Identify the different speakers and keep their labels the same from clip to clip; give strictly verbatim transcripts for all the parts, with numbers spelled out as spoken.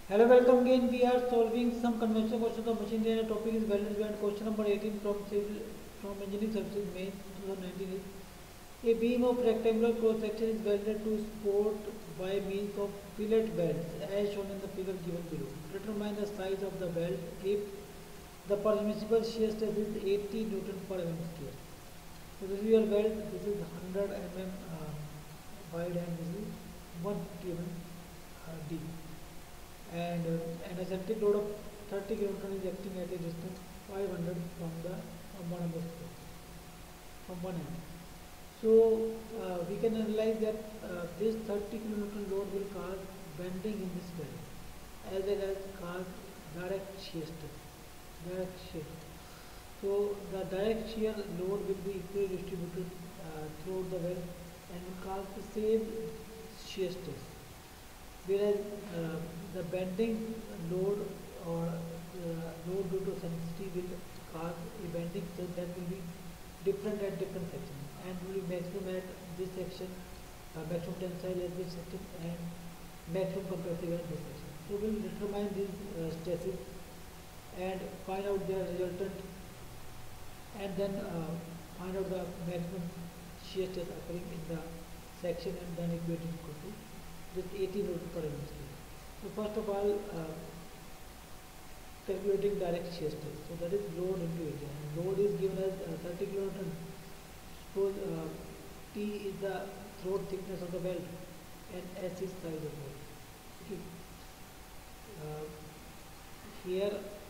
Speaker 1: Hello, welcome again. We are solving some conventional questions of machinery and the topic is welded band. Question number eighteen from civil from engineering services May twenty nineteen is a beam of rectangular cross section is welded to support by means of fillet welds as shown in the figure given below. Determine the size of the weld if the permissible shear stress is eighty Newton per mm square. So this is your weld. This is one hundred millimeter uh, wide and this is one hundred fifty millimeter uh, deep. And uh, an eccentric load of thirty kilonewton is acting at a distance five hundred from the from one of the from one end. So uh, we can analyze that uh, this thirty kilonewton load will cause bending in this belt as well as cause direct shear stress. Direct shear. So the direct shear load will be equally distributed uh, throughout the belt and will cause the same shear stress. Whereas uh, the bending load or uh, load due to sensitivity will cause a bending so that will be different at different sections and will be maximum at this section, uh, maximum tensile at this section and maximum compressive at this section. So we will determine these uh, stresses and find out their resultant and then uh, find out the maximum shear stress occurring in the section and then equate it equal to with eighty Newton per mm square. So first of all, uh, calculating direct shear stress. So that is load into area. And load is given as uh, thirty kilonewton. Suppose uh, T is the throat thickness of the weld and S is size of the weld. Okay. Uh, here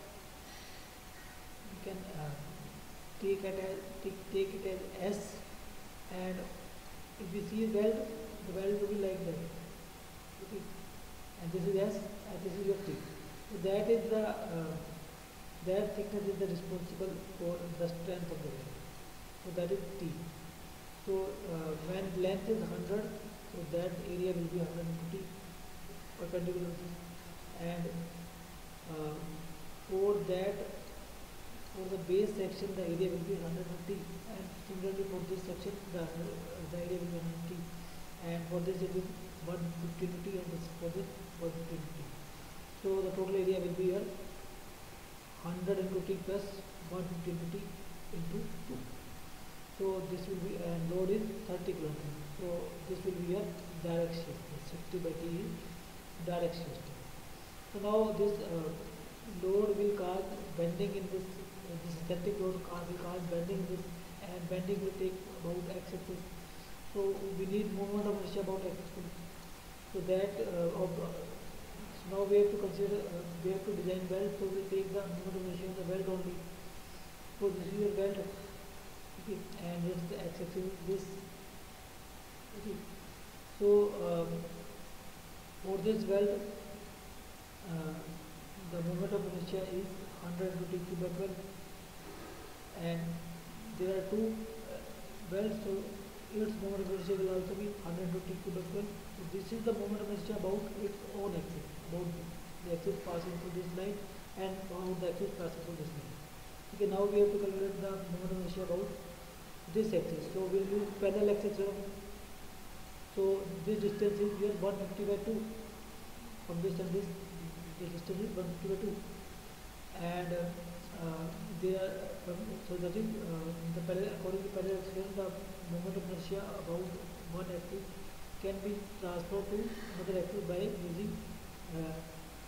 Speaker 1: you can uh, take it as take, take it as S, and if we see weld, the weld will be like that. Okay. And this is S and this is your T. So that is the uh, that thickness is the responsible for the strength of the weld. So that is T. So uh, when length is one hundred, so that area will be one hundred twenty perpendicular, and uh, for that for the base section the area will be one hundred twenty, and similarly for this section the the area will be one hundred twenty, and for this it is one hundred fifty Newton and this for this one hundred fifty Newton. So the total area will be here one hundred twenty plus one hundred fifty Newton into two. So this will be, and load is thirty kilonewton. So this will be a direct shear stress. sixty by T is direct shear stress. So now this uh, load will cause bending in this. Uh, this static load cause, will cause bending in this, and bending will take about x axis. So we need moment of inertia about x axis. So that uh, of, uh, so now we have to consider uh, we have to design weld. So we take the moment of inertia of the weld only. So this is your weld. Okay, and it's the x-axis this. Okay. So um, for this weld, uh, the moment of inertia is one hundred twenty Q by twelve, and there are two uh, welds. So its moment of inertia will also be one hundred twenty Q by twelve. So this is the moment of inertia about its own axis, about the axis passing through this line and about the axis passing through this line. Okay, now we have to calculate the moment of inertia about this axis. So we will use parallel axis here. So this distance is here one hundred fifty by two. From this and this, this distance is one hundred fifty by two. And uh, uh, there, um, so that is uh, the parallel, according to parallel axis, the moment of inertia about one axis can be transferred to another axis by using uh,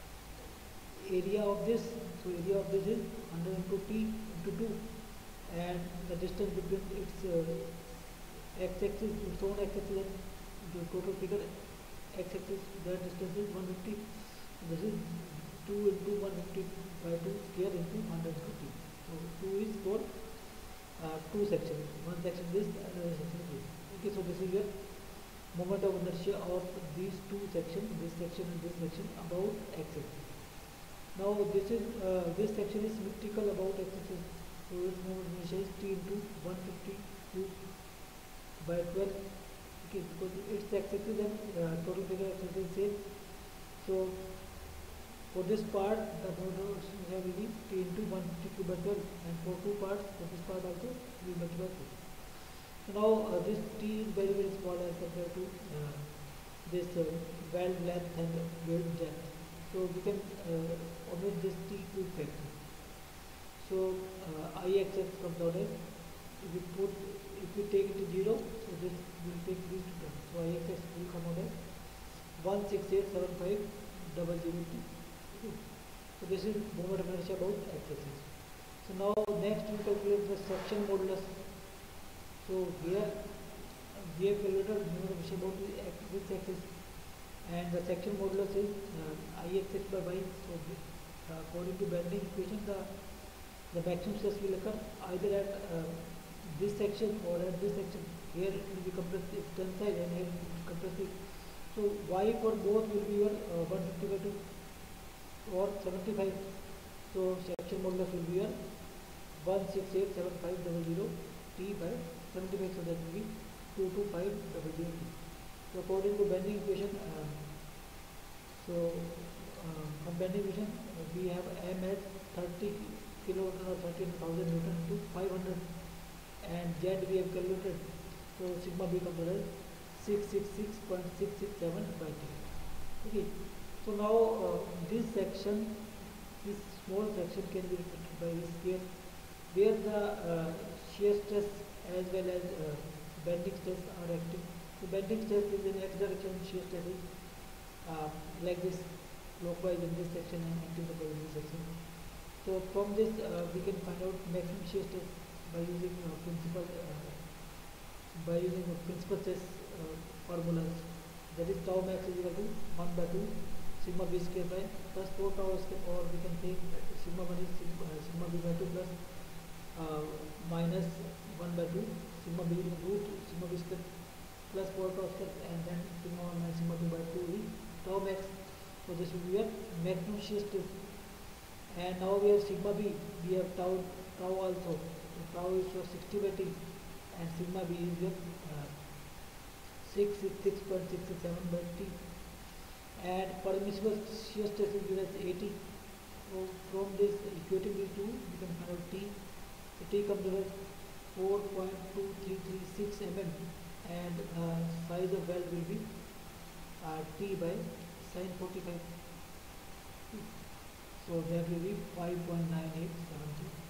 Speaker 1: area of this. So area of this is one hundred into T into two, and the distance between its uh, x-axis, its own x-axis and the total figure x-axis, that distance is one hundred fifty. This is two into one hundred fifty by two square into one hundred fifty. So two is for uh, two sections. One section is this, another section is this. Okay, so this is your moment of inertia of these two sections, this section and this section about x-axis. Now this is uh, this section is symmetrical about x-axis. So its moment of inertia is T into one hundred fifty by twelve. Okay, because its x-axis and uh, total figure x-axis is same. So for this part, the moment of inertia will be T into one hundred fifty by twelve, and for two parts, for this part also we will multiply two. So now uh, this T is very very small as compared to uh, this uh, weld length and weld depth. So we can uh, omit this T cube factor. So uh, I X X comes out as, if we put, if we take it to zero, so this will take these two terms. So I X X will come out as one six eight seven five zero zero two. Okay. So this is moment of inertia about x-axis. So now next we calculate the section modulus. So here uh, we have calculated moment of inertia about this axis, and the section modulus is uh, I X X by y. So uh, according to bending equation, the the maximum stress will occur either at uh, this section or at this section. Here it will be compressive tensile and here it will be compressive. So y for both will be your uh, one fifty by two or seventy-five. So section modulus will be your one six eight seven five zero zero T by seventy-five, so that will be two two five zero zero T. So according to bending equation, uh, so uh, from bending equation uh, we have M as thirty kilonewton or thirteen thousand newton to five hundred, and Z we have calculated. So sigma B comes out as six six six point six six seven by T. Okay. So now uh, this section, this small section can be represented by this scale, where the uh, shear stress as well as uh, bending stress are acting. So bending stress is in x direction, shear stress is uh, like this, clockwise in this section and anti-clockwise in this section. So from this uh, we can find out maximum shear stress by using uh, principal uh, by using uh, principal stress uh, formulas. That is tau max is equal to one by two sigma b square by plus four tau square, or we can take sigma one is sigma, uh, sigma b by two plus uh, minus one by two sigma b root sigma b square plus four tau square, and then sigma one minus sigma two by two is tau max. So this will be your maximum shear stress. And now we have sigma b, we have tau tau also. So tau is your sixty by T, and sigma b is your uh, six six six point six six seven by T, and permissible shear stress is given as eighty. So from this equating these two, we can find out T. So T comes to as four point two three three six millimeters, and uh, size of valve will be uh, T by sin forty-five. So that will be five point nine eight seven two.